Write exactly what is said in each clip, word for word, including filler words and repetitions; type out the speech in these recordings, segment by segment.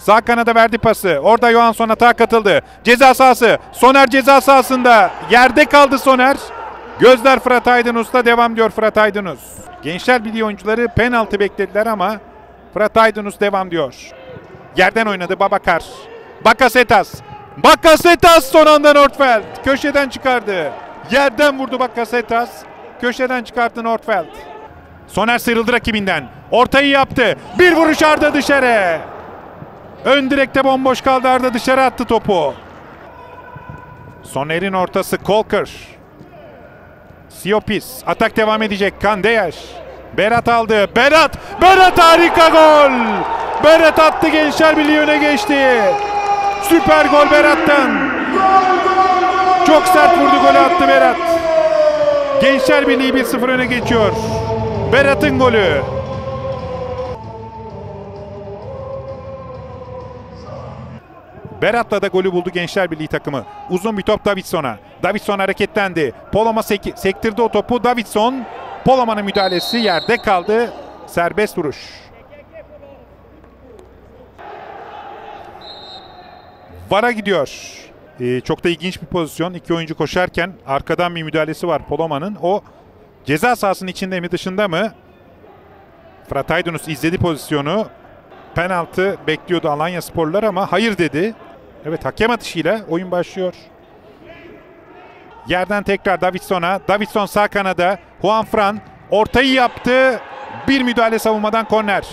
Sağ kanada verdi pası. Orada Johansson atağa katıldı. Ceza sahası. Soner ceza sahasında. Yerde kaldı Soner. Gözler Fırat Aydınus'ta devam diyor Fırat Aydınus. Gençler Birliği oyuncuları penaltı beklediler ama Fırat Aydınus devam diyor. Yerden oynadı Babakar. Bakasetas. Bakasetas son anda Nordfeld. Köşeden çıkardı. Yerden vurdu Bakasetas. Köşeden çıkarttı Nordfeld. Soner sıyrıldı rakibinden. Ortayı yaptı. Bir vuruş Arda dışarı. Ön direkte bomboş kaldı, Arda dışarı attı topu. Soner'in ortası Kolker. Siopis. Atak devam edecek. Kandeyaş. Berat aldı. Berat. Berat harika gol. Berat attı, Gençler Birliği öne geçti. Süper gol Berat'tan. Çok sert vurdu, golü attı Berat. Gençler Birliği bir sıfır öne geçiyor. Berat'ın golü. Berat'la da golü buldu Gençler Birliği takımı. Uzun bir top Davidson'a. Davidson hareketlendi. Poloma sek sektirdi o topu. Davidson. Poloma'nın müdahalesi, yerde kaldı. Serbest vuruş. V A R'a gidiyor. Ee, çok da ilginç bir pozisyon. İki oyuncu koşarken arkadan bir müdahalesi var Poloma'nın. O ceza sahasının içinde mi dışında mı? Fırat Aydınus izledi pozisyonu. Penaltı bekliyordu Alanyasporlular ama hayır dedi. Evet, hakem atışıyla oyun başlıyor. Yerden tekrar Davidson'a. Davidson sağ kanada. Juanfran ortayı yaptı. Bir müdahale savunmadan korner.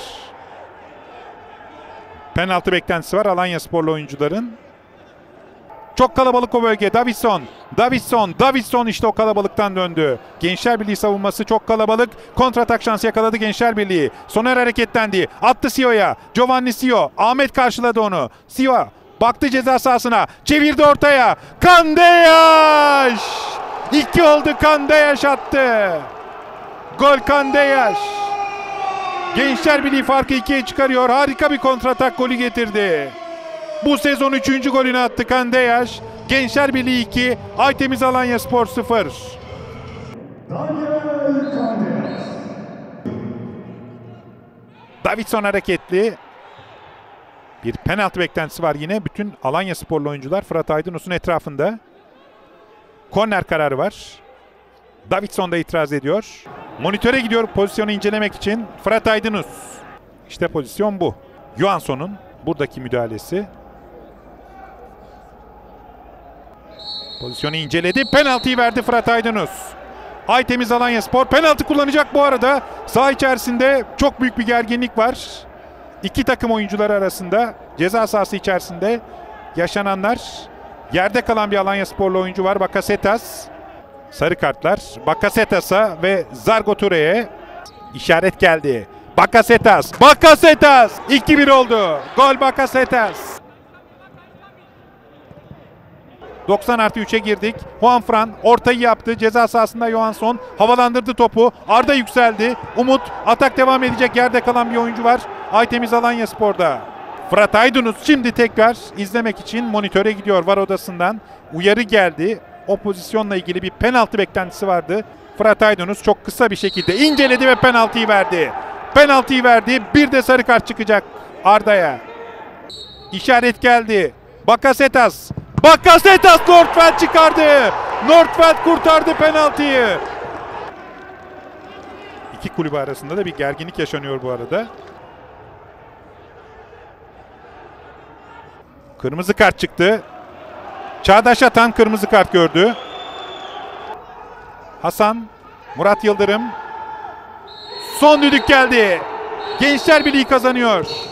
Penaltı beklentisi var Alanyasporlu oyuncuların. Çok kalabalık o bölge. Davidson. Davidson. Davidson işte o kalabalıktan döndü. Gençler Birliği savunması çok kalabalık. Kontratak şansı yakaladı Gençler Birliği. Soner hareketlendi. Attı Sio'ya. Giovanni Sio. Ahmet karşıladı onu. Sio baktı ceza sahasına. Çevirdi ortaya. Kandeyaş. İki oldu. Kandeyaş attı. Gol Kandeyaş. Gençler Birliği farkı ikiye çıkarıyor. Harika bir kontratak golü getirdi. Bu sezon üçüncü golünü attı Kandeyaş. Gençler Birliği iki, Aytemiz Alanyaspor sıfır. Davidson hareketli. Bir penaltı beklentisi var yine. Bütün Alanyasporlu oyuncular Fırat Aydınus'un etrafında. Korner kararı var. Davidson da itiraz ediyor. Monitöre gidiyor pozisyonu incelemek için. Fırat Aydınus. İşte pozisyon bu. Johansson'un buradaki müdahalesi. Pozisyonu inceledi. Penaltıyı verdi Fırat Aydınus. Aytemiz Alanyaspor penaltı kullanacak bu arada. Saha içerisinde çok büyük bir gerginlik var. İki takım oyuncuları arasında. Ceza sahası içerisinde yaşananlar. Yerde kalan bir Alanyasporlu oyuncu var. Bakasetas. Sarı kartlar. Bakasetas'a ve Zargo Ture'ye işaret geldi. Bakasetas. Bakasetas. iki bir oldu. Gol Bakasetas. doksan artı üçe girdik. Juanfran ortayı yaptı. Ceza sahasında Johansson havalandırdı topu. Arda yükseldi. Umut atak devam edecek. Yerde kalan bir oyuncu var. Aytemiz Alanyaspor'da. Fırat Aydınus şimdi tekrar izlemek için monitöre gidiyor V A R odasından. Uyarı geldi. O pozisyonla ilgili bir penaltı beklentisi vardı. Fırat Aydınus çok kısa bir şekilde inceledi ve penaltıyı verdi. Penaltıyı verdi. Bir de sarı kart çıkacak Arda'ya. İşaret geldi. Bakasetas. Bakasetas Nordfeld çıkardı. Nordfeld kurtardı penaltıyı. İki kulübü arasında da bir gerginlik yaşanıyor bu arada. Kırmızı kart çıktı. Çağdaş Atan kırmızı kart gördü. Hasan, Murat Yıldırım. Son düdük geldi. Gençler Birliği kazanıyor.